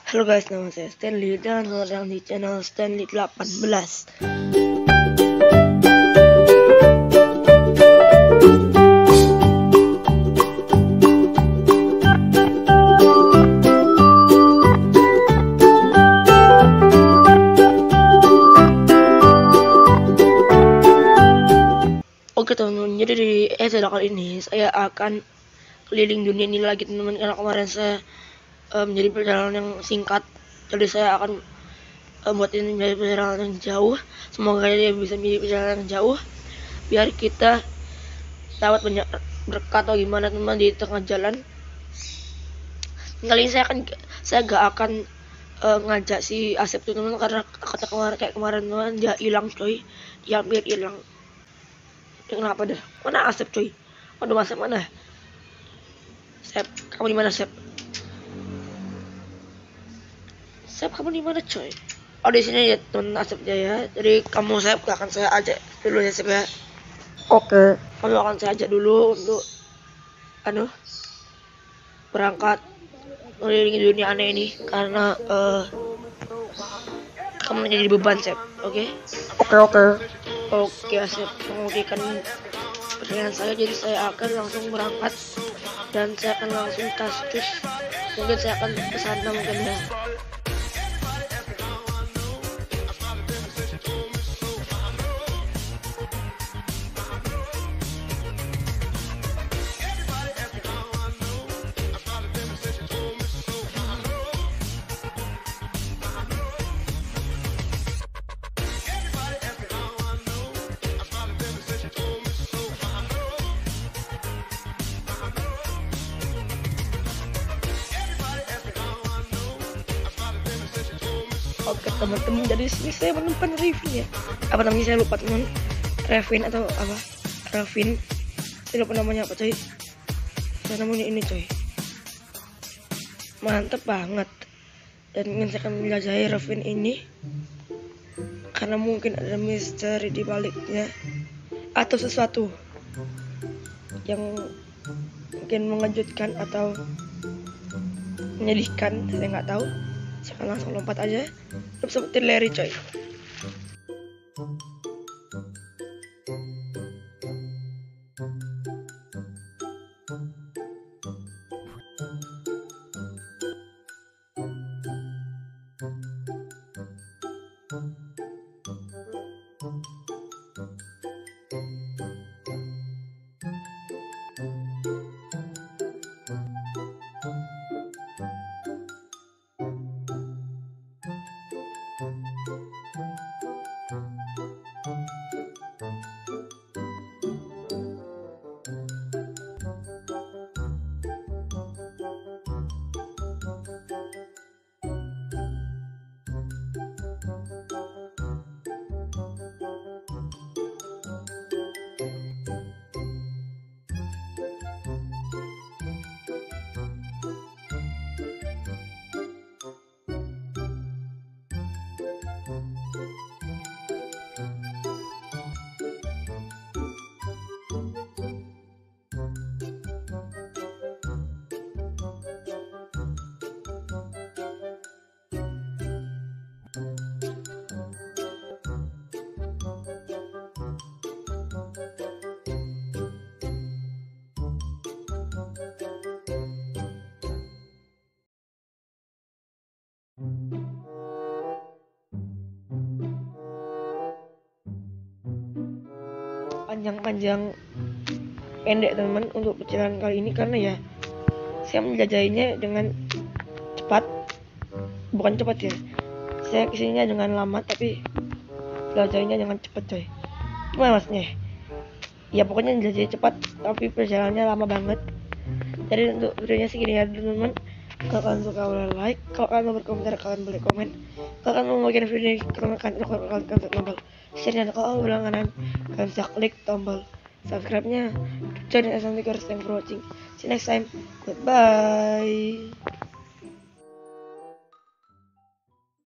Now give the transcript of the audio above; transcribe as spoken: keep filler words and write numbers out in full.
Halo guys, nama saya Stanley dan selamat datang di channel Stanley delapan belas. Oke teman-teman, jadi di episode kali ini saya akan keliling dunia ini lagi teman-teman, karena kemarin saya uh, menjadi perjalanan yang singkat, jadi saya akan uh, buat ini menjadi perjalanan yang jauh. Semoga dia bisa menjadi perjalanan yang jauh biar kita dapat banyak berkat atau gimana teman di tengah jalan. Kali ini saya akan saya gak akan uh, ngajak si Asep tuh teman, karena kata kemarin kayak kemarin teman dia hilang coy, dia hampir hilang. Kenapa dah? Mana Asep coy? Waduh, Asep mana? Sep, kamu di mana Sep? Sep, kamu di mana coy? Oh, di sini ya teman Asep ya. Jadi kamu Sep akan saya ajak dulu ya Sep ya. Oke. Kamu akan saya ajak dulu untuk anu berangkat mengelilingi dunia aneh ini, karena uh, kamu menjadi beban Sep. Oke? Oke oke. Oke Asep mengokekan perjalanan saya, jadi saya akan langsung berangkat dan saya akan langsung tascus. Mungkin saya akan ke sana mungkin ya. Oke teman-teman, dari sini saya menemukan Revin ya. Apa namanya saya lupa teman. Revin atau apa? Revin. Saya lupa namanya apa coy. Saya namanya ini coy. Mantep banget. Dan ingin saya akan menjelajahi Revin ini karena mungkin ada misteri di baliknya atau sesuatu yang mungkin mengejutkan atau menyedihkan. Saya nggak tahu. Saya akan langsung lompat aja. Seperti Larry coy. Panjang-panjang pendek teman-teman untuk perjalanan kali ini, karena ya saya menjelajahinya dengan cepat, bukan cepat ya, saya kesininya dengan lama tapi jelajahinya dengan cepat coy. Gimana maksudnya? Ya pokoknya jelajahi cepat tapi perjalanannya lama banget. Jadi untuk videonya segini ya teman-teman. Kalau kalian suka boleh like, kalau kalian mau berkomentar kalian boleh komen, kalau kalian mau bikin video ini kalian kalian klik tombol share, dan kalau berlangganan kalian bisa klik tombol subscribe-nya. Join us and thank you for watching. See you next time. Goodbye.